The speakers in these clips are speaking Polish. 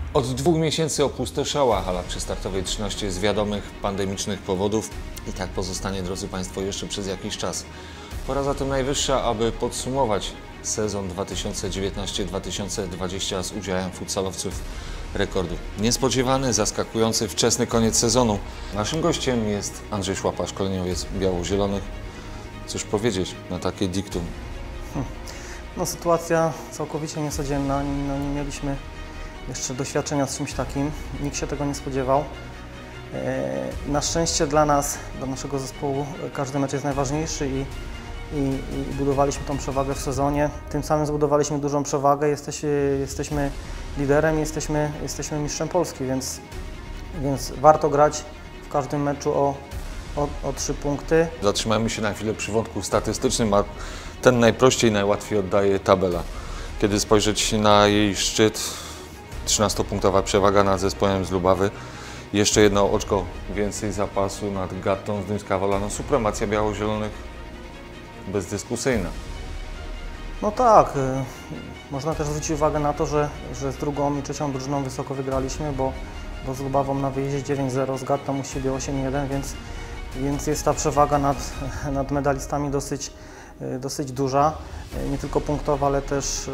Od 2 miesięcy opustoszała hala przystartowej 13 z wiadomych pandemicznych powodów i tak pozostanie, drodzy Państwo, jeszcze przez jakiś czas. Pora zatem najwyższa, aby podsumować sezon 2019-2020 z udziałem futsalowców rekordu. Niespodziewany, zaskakujący, wczesny koniec sezonu. Naszym gościem jest Andrzej Szłapa, szkoleniowiec biało-zielonych. Cóż powiedzieć na takie diktum? No, sytuacja całkowicie niecodzienna. Nie mieliśmy jeszcze doświadczenia z czymś takim. Nikt się tego nie spodziewał. Na szczęście dla nas, dla naszego zespołu, każdy mecz jest najważniejszy i budowaliśmy tą przewagę w sezonie. Tym samym zbudowaliśmy dużą przewagę. Jesteśmy liderem, jesteśmy mistrzem Polski, więc warto grać w każdym meczu o 3 punkty. Zatrzymajmy się na chwilę przy wątku statystycznym, a ten najprościej, najłatwiej oddaje tabela. Kiedy spojrzeć na jej szczyt, 13-punktowa przewaga nad zespołem z Lubawy, jeszcze jedno oczko więcej zapasu nad Gattą z Dymska-Wola. No, supremacja biało-zielonych bezdyskusyjna. No tak, można też zwrócić uwagę na to, że z drugą i trzecią drużyną wysoko wygraliśmy, bo z Lubawą na wyjeździe 9-0, z Gattą u siebie 8-1, więc jest ta przewaga nad medalistami dosyć duża, nie tylko punktowa, ale też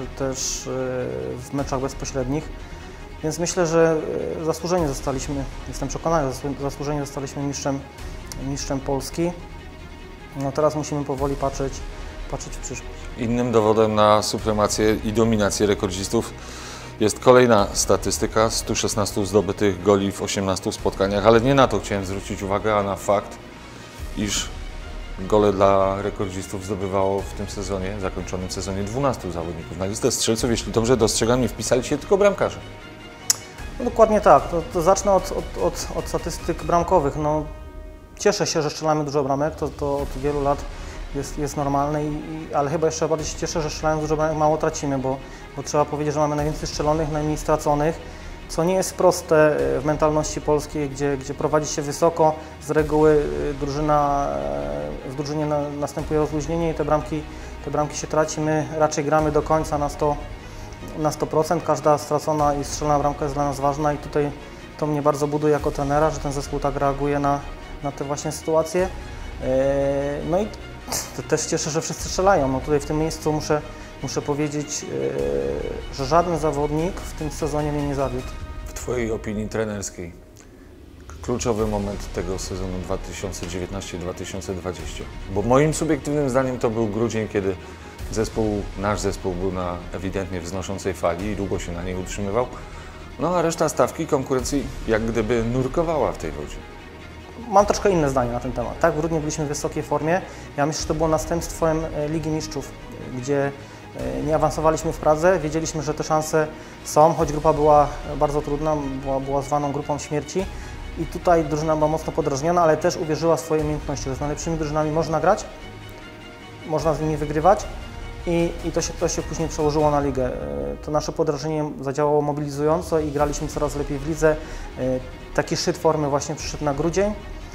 w meczach bezpośrednich. Więc myślę, że zasłużenie zostaliśmy, jestem przekonany, że zasłużenie zostaliśmy mistrzem Polski. No teraz musimy powoli patrzeć w przyszłość. Innym dowodem na supremację i dominację rekordzistów jest kolejna statystyka, 116 zdobytych goli w 18 spotkaniach, ale nie na to chciałem zwrócić uwagę, a na fakt, iż gole dla rekordzistów zdobywało w tym sezonie, zakończonym sezonie 12 zawodników. Na listę strzelców, jeśli dobrze dostrzegam, nie wpisali się tylko bramkarze. No, dokładnie tak. To zacznę od statystyk bramkowych. No, cieszę się, że strzelamy dużo bramek, to od wielu lat jest normalne, ale chyba jeszcze bardziej się cieszę, że strzelając dużo bramek mało tracimy, bo trzeba powiedzieć, że mamy najwięcej strzelonych, najmniej straconych, co nie jest proste w mentalności polskiej, gdzie prowadzi się wysoko, z reguły w drużynie następuje rozluźnienie i te bramki się traci. My raczej gramy do końca na 100%, każda stracona i strzelona bramka jest dla nas ważna i tutaj to mnie bardzo buduje jako trenera, że ten zespół tak reaguje na te właśnie sytuacje. No i też cieszę, że wszyscy strzelają. No tutaj w tym miejscu muszę powiedzieć, że żaden zawodnik w tym sezonie mnie nie zawiódł. W Twojej opinii trenerskiej kluczowy moment tego sezonu 2019-2020? Bo moim subiektywnym zdaniem to był grudzień, kiedy nasz zespół był na ewidentnie wznoszącej fali i długo się na niej utrzymywał. No a reszta stawki konkurencji jak gdyby nurkowała w tej wodzie. Mam troszkę inne zdanie na ten temat. Tak, w grudniu byliśmy w wysokiej formie. Ja myślę, że to było następstwem Ligi Mistrzów, gdzie nie awansowaliśmy w Pradze. Wiedzieliśmy, że te szanse są, choć grupa była bardzo trudna, była zwaną grupą śmierci. I tutaj drużyna była mocno podrażniona, ale też uwierzyła w swoje umiejętności, że z najlepszymi drużynami można grać, można z nimi wygrywać. I to się później przełożyło na ligę. To nasze podrażnienie zadziałało mobilizująco i graliśmy coraz lepiej w lidze. Taki szczyt formy właśnie przyszedł na grudzień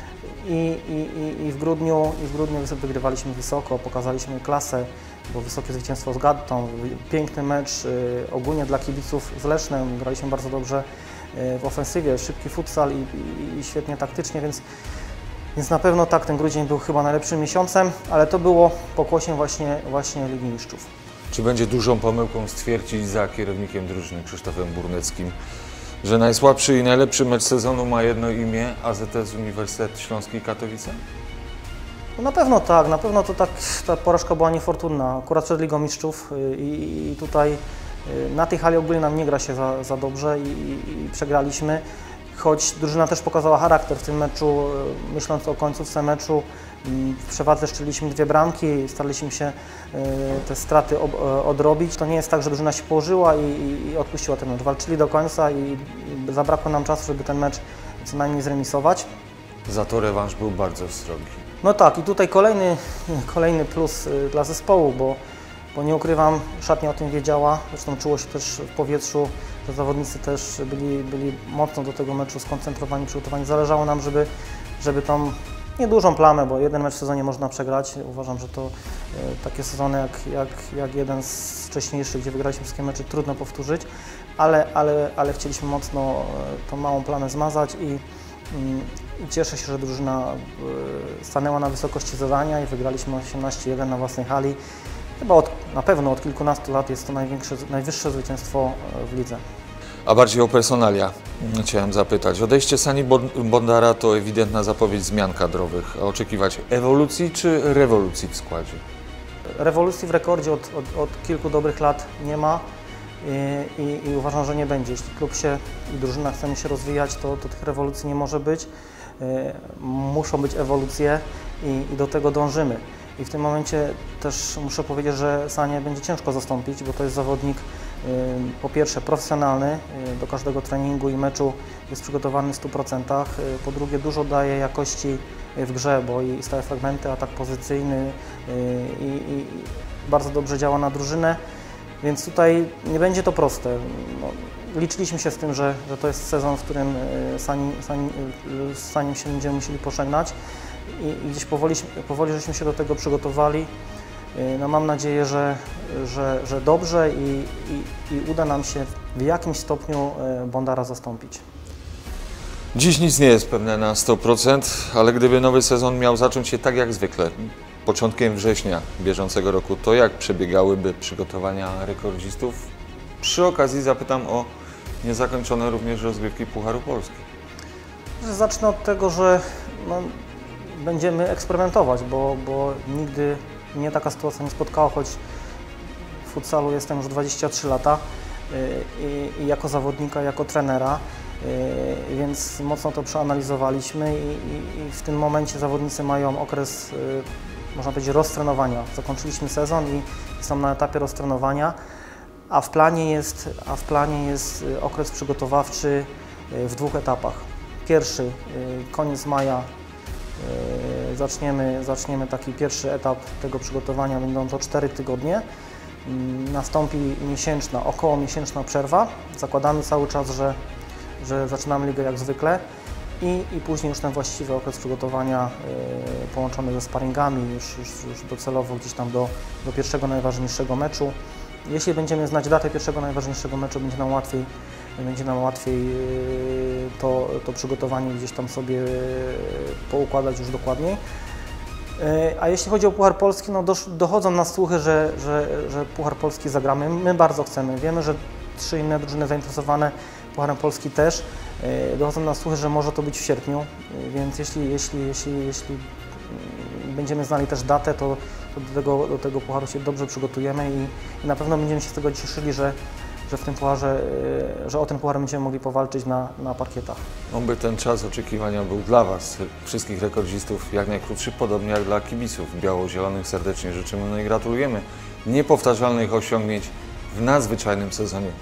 i w grudniu wygrywaliśmy wysoko, pokazaliśmy klasę, było wysokie zwycięstwo z Gattą, piękny mecz ogólnie dla kibiców z Lesznem, graliśmy bardzo dobrze w ofensywie, szybki futsal i świetnie taktycznie, więc na pewno tak, ten grudzień był chyba najlepszym miesiącem, ale to było pokłosiem właśnie Ligi Mistrzów. Czy będzie dużą pomyłką stwierdzić za kierownikiem drużyny Krzysztofem Burneckim, że najsłabszy i najlepszy mecz sezonu ma jedno imię, AZS Uniwersytet Śląski Katowice? No na pewno tak, na pewno to tak, ta porażka była niefortunna, akurat przed Ligą Mistrzów i tutaj na tej hali ogólnie nam nie gra się za dobrze i przegraliśmy. Choć drużyna też pokazała charakter w tym meczu, myśląc o końcówce meczu, w przewadze strzeliliśmy 2 bramki, staraliśmy się te straty odrobić. To nie jest tak, że drużyna się położyła i odpuściła ten mecz. Walczyli do końca i zabrakło nam czasu, żeby ten mecz co najmniej zremisować. Za to rewanż był bardzo srogi. No tak, i tutaj kolejny plus dla zespołu, bo nie ukrywam, szatnia o tym wiedziała, zresztą czuło się też w powietrzu, że zawodnicy też byli mocno do tego meczu skoncentrowani, przygotowani. Zależało nam, żeby tą niedużą plamę, bo jeden mecz w sezonie można przegrać. Uważam, że to takie sezony jak jeden z wcześniejszych, gdzie wygraliśmy wszystkie mecze, trudno powtórzyć. ale chcieliśmy mocno tą małą plamę zmazać i cieszę się, że drużyna stanęła na wysokości zadania i wygraliśmy 18-1 na własnej hali. Chyba na pewno od kilkunastu lat jest to najwyższe zwycięstwo w lidze. A bardziej o personalia chciałem zapytać. Odejście Sani Bondara to ewidentna zapowiedź zmian kadrowych. A oczekiwać ewolucji czy rewolucji w składzie? Rewolucji w rekordzie od kilku dobrych lat nie ma i uważam, że nie będzie. Jeśli klub i drużyna chcemy się rozwijać, to tych rewolucji nie może być. Muszą być ewolucje i do tego dążymy. I w tym momencie też muszę powiedzieć, że Sanię będzie ciężko zastąpić, bo to jest zawodnik po pierwsze profesjonalny, do każdego treningu i meczu jest przygotowany w 100%, po drugie dużo daje jakości w grze, bo i stałe fragmenty, atak pozycyjny i bardzo dobrze działa na drużynę, więc tutaj nie będzie to proste. No, liczyliśmy się z tym, że to jest sezon, w którym z Saniem się będziemy musieli pożegnać i gdzieś powoli żeśmy się do tego przygotowali. No, mam nadzieję, że dobrze i uda nam się w jakimś stopniu Bondara zastąpić. Dziś nic nie jest pewne na 100%, ale gdyby nowy sezon miał zacząć się tak jak zwykle, początkiem września bieżącego roku, to jak przebiegałyby przygotowania rekordzistów? Przy okazji zapytam o niezakończone również rozgrywki Pucharu Polski. Zacznę od tego, że będziemy eksperymentować, bo nigdy mnie taka sytuacja nie spotkała, choć w futsalu jestem już 23 lata i jako zawodnika, jako trenera, więc mocno to przeanalizowaliśmy i w tym momencie zawodnicy mają okres, można powiedzieć, roztrenowania. Zakończyliśmy sezon i są na etapie roztrenowania, a w planie jest okres przygotowawczy w 2 etapach. Pierwszy, koniec maja, zaczniemy taki pierwszy etap tego przygotowania, będą to 4 tygodnie. Nastąpi około miesięczna przerwa. Zakładamy cały czas, że zaczynamy ligę jak zwykle i później już ten właściwy okres przygotowania połączony ze sparingami, już docelowo gdzieś tam do pierwszego najważniejszego meczu. Jeśli będziemy znać datę pierwszego najważniejszego meczu, będzie nam łatwiej to przygotowanie gdzieś tam sobie poukładać już dokładniej. A jeśli chodzi o Puchar Polski, no dochodzą nas słuchy, że Puchar Polski zagramy. My bardzo chcemy. Wiemy, że 3 inne drużyny zainteresowane Pucharem Polski też. Dochodzą nas słuchy, że może to być w sierpniu, więc jeśli będziemy znali też datę, to do tego pucharu się dobrze przygotujemy i na pewno będziemy się z tego cieszyli, że w tym pucharze, że o ten puchar będziemy mogli powalczyć na parkietach. Oby ten czas oczekiwania był dla Was, wszystkich rekordzistów, jak najkrótszy, podobnie jak dla kibiców biało-zielonych. Serdecznie życzymy, no i gratulujemy niepowtarzalnych osiągnięć w nadzwyczajnym sezonie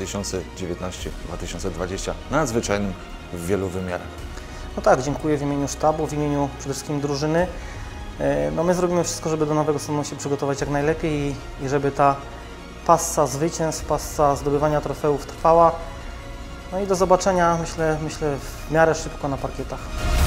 2019-2020, nadzwyczajnym w wielu wymiarach. No tak, dziękuję w imieniu sztabu, w imieniu przede wszystkim drużyny. No my zrobimy wszystko, żeby do nowego sezonu się przygotować jak najlepiej i żeby ta passa zwycięstw, passa zdobywania trofeów trwała. No i do zobaczenia, myślę w miarę szybko na parkietach.